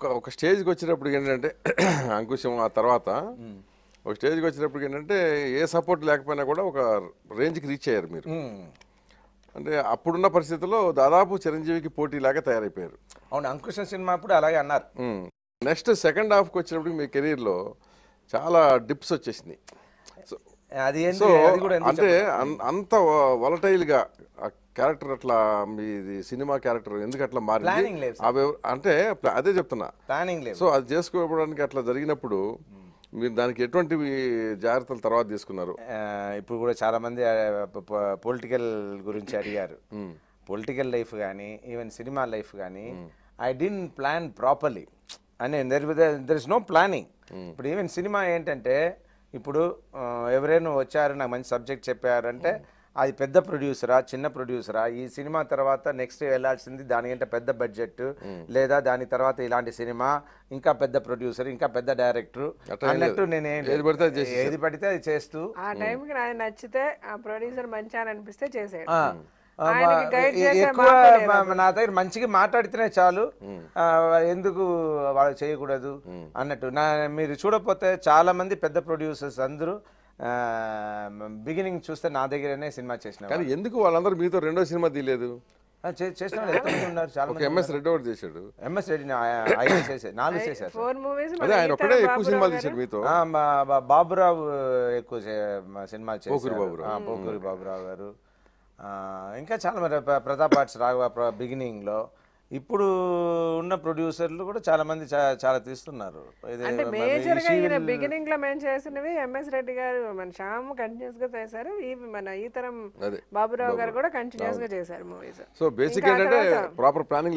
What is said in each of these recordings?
ఒక స్టేజ్కి వచ్చినప్పుడు ఏంటంటే అంకుశం ఆ తర్వాత ఒక స్టేజ్కి వచ్చినప్పుడు ఏంటంటే ఏ సపోర్ట్ లేకపోయినా కూడా ఒక రేంజ్కి రీచ్ అయ్యారు మీరు. అంటే అప్పుడున్న పరిస్థితుల్లో దాదాపు చిరంజీవికి పోటీలాగా తయారైపోయారు. అవును, అంకుశం సినిమా అప్పుడు అలాగే అన్నారు. నెక్స్ట్ సెకండ్ హాఫ్కి వచ్చినప్పుడు మీ కెరీర్లో చాలా డిప్స్ వచ్చేసినాయి. సో అంటే అంత వాలటైల్గా క్యారెక్టర్ అట్లా మీది సినిమా క్యారెక్టర్ ఎందుకు అట్లా మారింది అంటే అదే చెప్తున్నా. సో అది చేసుకోవడానికి అట్లా జరిగినప్పుడు మీరు దానికి ఎటువంటి జాగ్రత్తలు తర్వాత తీసుకున్నారు? ఇప్పుడు కూడా చాలా మంది పొలిటికల్ గురించి అడిగారు. పొలిటికల్ లైఫ్ కానీ ఈవెన్ సినిమా లైఫ్ కానీ ఐ డిడ్ంట్ ప్లాన్ ప్రాపర్లీ అని దెర్ ఇస్ నో ప్లానింగ్. ఇప్పుడు ఈవెన్ సినిమా ఏంటంటే ఇప్పుడు ఎవరైనా వచ్చారు నాకు మంచి సబ్జెక్ట్ చెప్పారంటే అది పెద్ద ప్రొడ్యూసరా చిన్న ప్రొడ్యూసరా, ఈ సినిమా తర్వాత నెక్స్ట్ వెళ్ళాల్సింది దానికంటే పెద్ద బడ్జెట్ లేదా దాని తర్వాత ఇలాంటి సినిమా ఇంకా పెద్ద ప్రొడ్యూసర్ ఇంకా పెద్ద డైరెక్టర్ అన్నట్టు నేను ఏది పడితే అది చేస్తూ ఆ టైంకి నాకు నచ్చితే ఆ ప్రొడ్యూసర్ మంచి అని అనిపిస్తే చేసేది. ఎక్కువ నా దగ్గర మంచిగా మాట్లాడితేనే చాలు, ఎందుకు వాళ్ళు చేయకూడదు అన్నట్టు. మీరు చూడకపోతే చాలా మంది పెద్ద ప్రొడ్యూసర్స్ అందరూ బిగినింగ్ చూస్తే నా దగ్గరనే సినిమా చేసిన. కానీ ఎందుకు వాళ్ళందరూ మీతో రెండో సినిమా తీయలేదు? చేసిన ఉన్నారు చాలా. ఎంఎస్ రెడ్డి ఒకటి చేశాడు. ఎంఎస్ రెడ్డి 5 చేశారు, 4 చేశారు. ఆయన ఒకటే ఎక్కువ సినిమాలు తీశాడు మీతో. బాబురావు ఎక్కువ సినిమాలు చేశారు, పోకూరి బాబురావు గారు. ఇంకా చాలా మరి ప్రతాప్ ఆర్ట్స్ రాఘవ బిగినింగ్లో. ఇప్పుడు ఉన్న ప్రొడ్యూసర్లు కూడా చాలా మంది చాలా తీస్తున్నారు. అంటే మేజర్ గా ఈయన బిగినింగ్ లో మేము చేసినవి ఎంఎస్ రెడ్డి గారు మన శ్యామ్ కంటిన్యూస్ గా చేశారు, మన ఈ తరం బాబురావు గారు కూడా కంటిన్యూస్ గా చేశారు మూవీస్. సో బేసిక్ ఏంటంటే ప్రాపర్ ప్లానింగ్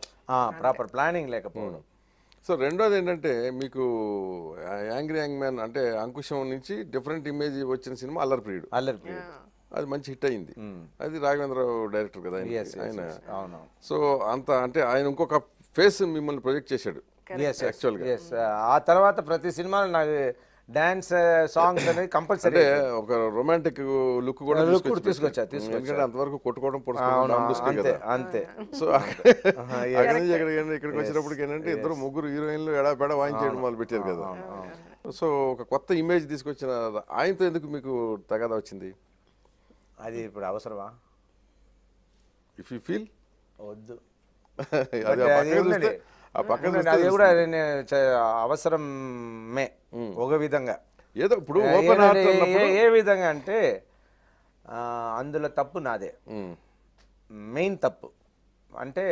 లేకపోవడం. సో రెండోది ఏంటంటే మీకు యాంగ్రీ యంగ్ మ్యాన్ అంటే అంకుశం నుంచి డిఫరెంట్ ఇమేజ్ వచ్చిన సినిమా అల్లరి ప్రియుడు. అది మంచి హిట్ అయింది. అది రాఘవేంద్రరావు డైరెక్టర్ కదా ఆయన. సో అంత అంటే ఆయన ఇంకొక ఫేస్ మిమ్మల్ని ప్రొజెక్ట్ చేశాడు యాక్చువల్గా. ఆ తర్వాత ప్రతి సినిమాలో నాకు డాన్స్ సాంగ్స్ అనేది కంపల్సరీ, ఒక రొమాంటిక్ లుక్ కూడా తీసుకొచ్చా. ఎందుకంటే అంతవరకు కొట్టుకోవడం అంతే. సో అక్కడి నుంచి ఇక్కడికి వచ్చినప్పటికి ఏంటంటే ఇద్దరు ముగ్గురు హీరోయిన్లు ఎడాపెడ వాయించేయడం మొదలు పెట్టారు కదా. సో ఒక కొత్త ఇమేజ్ తీసుకొచ్చిన ఆయనతో ఎందుకు మీకు తగాదా వచ్చింది? అది ఇప్పుడు అవసరమా? ఇఫ్ యూ ఫీల్ వద్దు, అది కూడా అవసరమే ఒక విధంగా. ఏదో ఇప్పుడు ఏ విధంగా అంటే అందులో తప్పు నాదే, మెయిన్ తప్పు. అంటే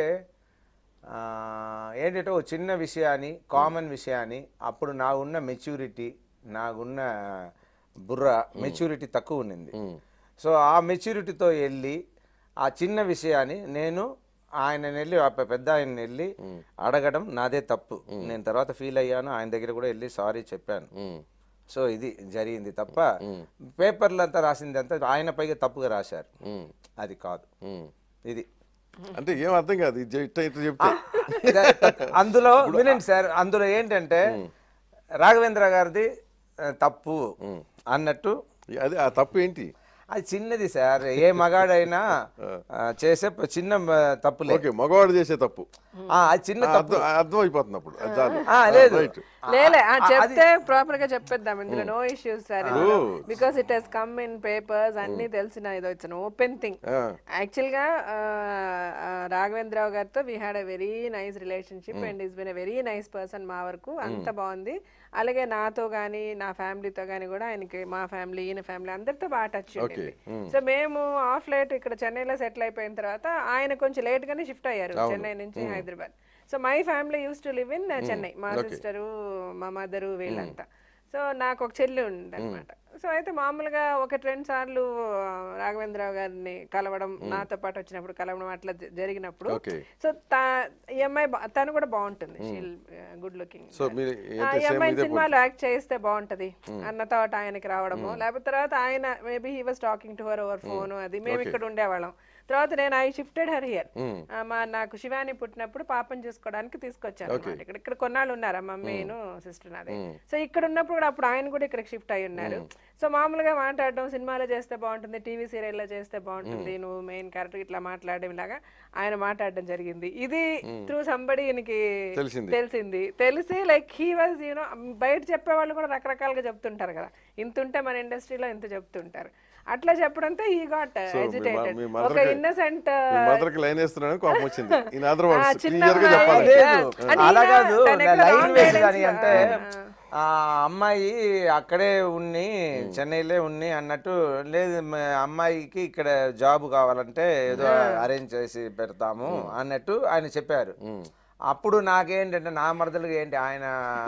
ఏంటంటే ఒక చిన్న విషయాన్ని, కామన్ విషయాన్ని, అప్పుడు నాకున్న మెచ్యూరిటీ, నాకున్న బుర్ర మెచ్యూరిటీ తక్కువ ఉన్నింది. సో ఆ మెచ్యూరిటీతో వెళ్ళి ఆ చిన్న విషయాన్ని నేను ఆయన వెళ్ళి పెద్ద ఆయన వెళ్ళి అడగడం నాదే తప్పు. నేను తర్వాత ఫీల్ అయ్యాను, ఆయన దగ్గర కూడా వెళ్ళి సారీ చెప్పాను. సో ఇది జరిగింది తప్ప పేపర్లు అంతా రాసింది అంతా ఆయన పైగా తప్పుగా రాశారు, అది కాదు. ఇది అంటే ఏం అర్థం కాదు చెప్తే. అందులో వినండి సార్, అందులో ఏంటంటే రాఘవేంద్ర గారిది తప్పు అన్నట్టు. అది ఆ తప్పు ఏంటి? అది చిన్నది సార్, ఏ మగాడైనా చేసే చిన్న తప్పు. మగవాడు చేసే తప్పు అది చిన్న తప్పు అర్థమైపోతుంది అప్పుడు. లేదు చెప్తే ప్రాపర్ గా చెప్పేద్దాం, ఇందులో no issues sir, because it has come in papers, అన్ని తెలిసిన ఇది వచ్చిన ఓపెన్ థింగ్. యాక్చువల్ గా రాఘవేంద్రరావు గారితో we had a very nice relationship and is been a very nice person. మా వరకు అంత బాగుంది. అలాగే నాతో గానీ నా ఫ్యామిలీతో గానీ కూడా ఆయనకి, మా ఫ్యామిలీ ఈయన ఫ్యామిలీ అందరితో బాగా టచ్ ఉంటుంది. సో మేము ఆఫ్ లేట్ ఇక్కడ చెన్నైలో సెటిల్ అయిపోయిన తర్వాత ఆయన కొంచెం లేట్ గానే షిఫ్ట్ అయ్యారు చెన్నై నుంచి Hyderabad. So my family used to live in Chennai, మా సిస్టరు, మా మదరు, వీళ్ళంతా. సో నాకు ఒక చెల్లి ఉంది అనమాట. సో అయితే మామూలుగా 1-2 సార్లు రాఘవేంద్రరావు గారిని కలవడం, నాతో పాటు వచ్చినప్పుడు కలవడం అట్లా జరిగినప్పుడు, సో ఈ అమ్మాయి తను కూడా బాగుంటుంది, గుడ్ లుకింగ్, ఈ అమ్మాయి సినిమాలో యాక్ట్ చేస్తే బాగుంటది అన్న థాట్ ఆయనకి రావడము. లేకపోతే తర్వాత ఆయన maybe he was talking to her over phone, అది మేము ఇక్కడ ఉండేవాళ్ళం. తర్వాత నేను ఐ షిఫ్టెడ్ హర్ హియర్. నాకు శివాని పుట్టినప్పుడు పాపని చూసుకోవడానికి తీసుకొచ్చాను ఇక్కడ కొన్నాళ్ళు ఉన్నారు మమ్మీను సిస్టర్ నాదే. సో ఇక్కడ ఉన్నప్పుడు కూడా అప్పుడు ఆయన కూడా ఇక్కడ షిఫ్ట్ అయి ఉన్నారు. సో మామూలుగా మాట్లాడడం సినిమాలో చేస్తే బాగుంటుంది, టీవీ సీరియల్లో చేస్తే బాగుంటుంది, నువ్వు మెయిన్ క్యారెక్టర్ ఇట్లా మాట్లాడడం ఇలాగా ఆయన మాట్లాడడం జరిగింది. ఇది త్రూ సంబడి ఈయనకి తెలిసి లైక్ హీ వాజ్ యూనో బయట చెప్పే వాళ్ళు కూడా రకరకాలుగా చెప్తుంటారు కదా, ఇంత ఉంటే మన ఇండస్ట్రీలో ఇంత చెప్తుంటారు. అట్లా చెప్పడంతో హీ గాట్ ఎజిటేటెడ్. ఒక ఇన్నసెంట్ అంటే ఆ అమ్మాయి అక్కడే ఉన్ని చెన్నైలో ఉన్ని అన్నట్టు, లేదు అమ్మాయికి ఇక్కడ జాబ్ కావాలంటే ఏదో అరేంజ్ చేసి పెడతాము అన్నట్టు ఆయన చెప్పారు. అప్పుడు నాకేంటంటే నా మరదలుగా ఏంటి ఆయన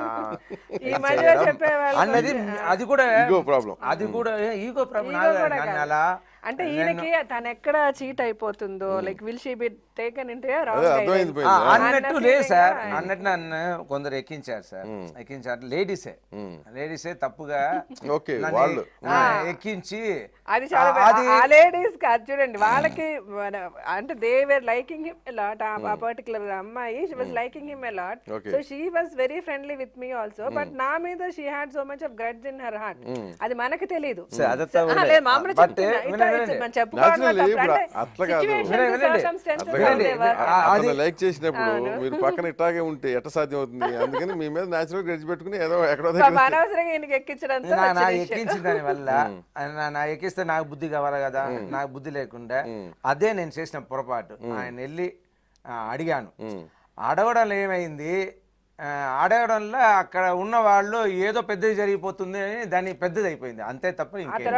అన్నది అది కూడా ఈగో ప్రాబ్లం అలా అంటే ఈయనకి తను ఎక్కడ చీట్ అయిపోతుందో like will she be taken into అన్నట్టు లేదు సార్. అన్నట్టు నన్ను కొందరు ఎక్కించారు సార్, ఎక్కించారు లేడీసే తప్పుగా ఎక్కించి అది చాలా లేడీస్ కాదు చూడండి, వాళ్ళకి అంటే they were liking him a lot. ఆ పర్టికులర్ అమ్మాయి she was liking him a lot. So she was very friendly with me also, but నా మీద she had so much of grudge in her heart. అది మనకు తెలియదు. Like చేసినప్పుడు మీరు పక్కన ఇట్లాగే ఉంటే ఎట్ట సాధ్యం అవుతుంది? అందుకని మీ మీద నేచురల్ గ్రడ్జ్ పెట్టుకుని ఏదో ఎక్కడో ఎక్కించిన దాని వల్ల నా ఎక్కిస్తే నాకు బుద్ధి కావాలి కదా, నాకు బుద్ధి లేకుండా అదే నేను చేసిన పొరపాటు. ఆయన వెళ్ళి అడిగాను, అడగడంలో ఏమైంది, అడగడంలో అక్కడ ఉన్న వాళ్ళు ఏదో పెద్దది జరిగిపోతుంది అని దాన్ని పెద్దది అయిపోయింది అంతే తప్ప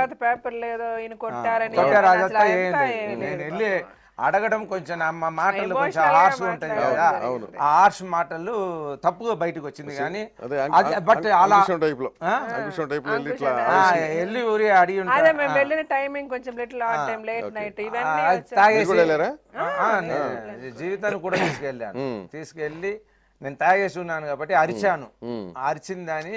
నేను వెళ్ళి అడగడం కొంచెం మాటలు కొంచెం హార్ష్ ఉంటుంది కదా, ఆ హార్ష్ మాటలు తప్పుగా బయటకు వచ్చింది. కానీ బట్ అలా వెళ్ళి ఊరి అడిగి జీవితాన్ని కూడా తీసుకెళ్ళి నేను తాగేసి ఉన్నాను కాబట్టి అరిచాను. అరిచిందని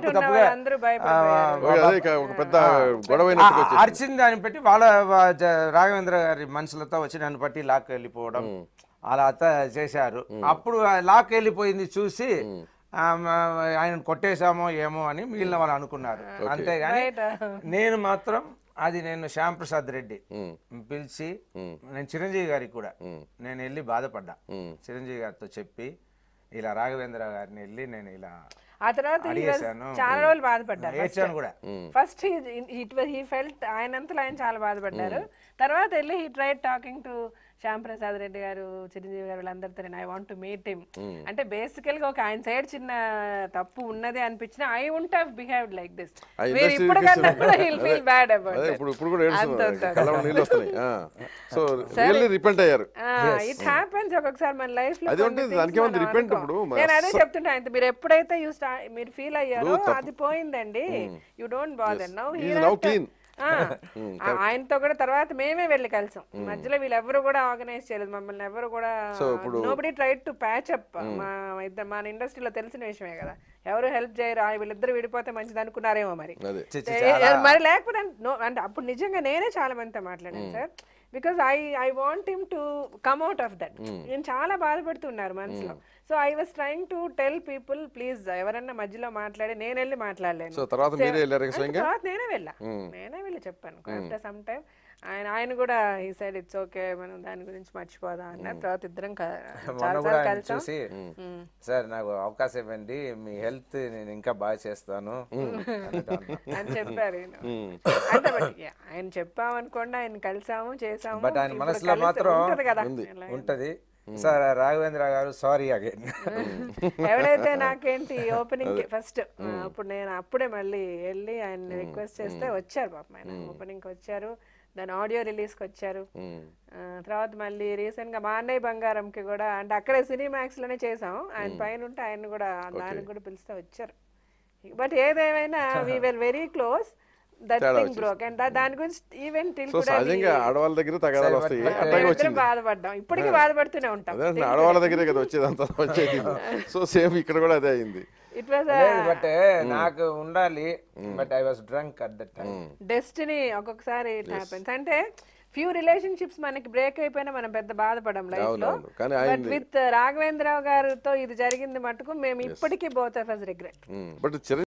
అరిచిందని పెట్టి వాళ్ళ రాఘవేంద్ర గారి మనుషులతో వచ్చి నన్ను పట్టి లాక్ వెళ్ళిపోవడం అలా చేశారు. అప్పుడు లాక్ వెళ్ళిపోయింది చూసి ఆయన కొట్టేశామో ఏమో అని మిగిలిన వాళ్ళు అనుకున్నారు. అంతేగాని నేను మాత్రం నేను శ్యాంప్రసాద్ రెడ్డి పిలిచి నేను చిరంజీవి గారికి కూడా నేను వెళ్ళి బాధపడ్డా. చిరంజీవి గారితో చెప్పి ఇలా రాఘవేంద్ర గారిని వెళ్ళి నేను ఇలా ఆ తర్వాత చాలా రోజులు బాధపడ్డారు కూడా. ఫస్ట్ హీ ఫెల్ట్ ఆయనంతలో ఆయన చాలా బాధపడ్డారు. తర్వాత వెళ్ళి he tried talking to Shyamprasad Reddy గారు, చిరంజీవి గారు, వీళ్ళందరితో I want to meet him. అంటే బేసికల్ గా ఒక ఆయన సైడ్ చిన్న తప్పు ఉన్నది అనిపించిన I won't have behaved like this. మీరు ఇప్పుడు కన్నా కూడా he will feel bad about it. ఇప్పుడు కూడా కళ్ళలో నీళ్ళు వస్తాయి. సో రియల్లీ రిపెంట్ అయ్యారు. ఇట్ హ్యాపెన్స్ ఒక్కొక్కసారి మన లైఫ్ లో. నేను అదే చెప్తుంటా, మీరు ఎప్పుడైతే మీరు ఫీల్ అయ్యారో అది పోయిందండి. You don't bother now. He is now clean. ఆయనతో కూడా తర్వాత మేమే వెళ్ళి కలిసాం. మధ్యలో వీళ్ళెవరు కూడా ఆర్గనైజ్ చేయలేదు మమ్మల్ని, ఎవరు కూడా nobody tried to patch up. మన ఇండస్ట్రీలో తెలిసిన విషయమే కదా, ఎవరు హెల్ప్ చేయరు. వీళ్ళిద్దరు విడిపోతే మంచిది అనుకున్నారేమో మరి లేకపోతే అంటే అప్పుడు నిజంగా నేనే చాలా మందితో మాట్లాడాను sir. Because I want him to come out of that. నేను చాలా బాధపడుతున్నారు మనసులో. So I was trying to tell people please ఎవరన్నా మధ్యలో మాట్లాడి నేను వెళ్ళి మాట్లాడలేను. తర్వాత నేనే వెళ్ళి చెప్పాను. ఆఫ్టర్ సమ్ టైమ్ ఆయన కూడా ఈ సైడ్ ఇట్స్ ఓకే మనం దాని గురించి మర్చిపోదాం అన్న. తర్వాత ఇద్దరం చూసి సార్ నాకు అవకాశం ఇవ్వండి, మీ హెల్త్ నేను ఇంకా బాగా చేస్తాను అని చెప్పారు. అంటే ఆయన చెప్పామనుకోండి, ఆయన కలిసాము చేసాము, బట్ ఆయన మనసులో మాత్రం ఉంటది సార్ రాఘవేంద్ర గారు సారీ అగైన్. ఎవరైతే నాకేంటి ఓపెనింగ్ ఫస్ట్ అప్పుడు నేను అప్పుడే మళ్ళీ వెళ్ళి ఆయన రిక్వెస్ట్ చేస్తే వచ్చారు పాపం. ఆయన ఓపెనింగ్ వచ్చారు, దాని ఆడియో రిలీజ్కి వచ్చారు. తర్వాత మళ్ళీ రీసెంట్ గా మా అన్నయ్య బంగారంకి కూడా, అంటే అక్కడే సినిమాక్స్ లోనే చేసాం, ఆయన పైన ఉంటే ఆయన కూడా దానికి కూడా పిలిస్తే వచ్చారు. బట్ ఏదేమైనా వీ వర్ వెరీ క్లోజ్. దాని గురించి ఈవెన్ ఆడవాళ్ళ దగ్గర తగాదాలు వస్తాయి, బాధపడ్డాం, ఇప్పటికీ బాధపడుతూనే ఉంటాం. ఆడవాళ్ళ దగ్గరే కదా వచ్చేదంతా వచ్చేది. సో సేమ్ ఇక్కడ కూడా అదే అయింది. ఇట్ వాజ్ బట్ నాకు ఉండాలి, but I was drunk at that time. Destiny ఒక్కొక్కసారి ఇట్ హ్యాపెన్స్. అంటే ఫ్యూ రిలేషన్షిప్స్ మనకి బ్రేక్ అయిపోయినా మనం పెద్ద బాధపడం లైఫ్ లో. బట్ విత్ రాఘవేంద్రరావు గారితో ఇది జరిగింది మటుకు మేము ఇప్పటికీ both of us regret. But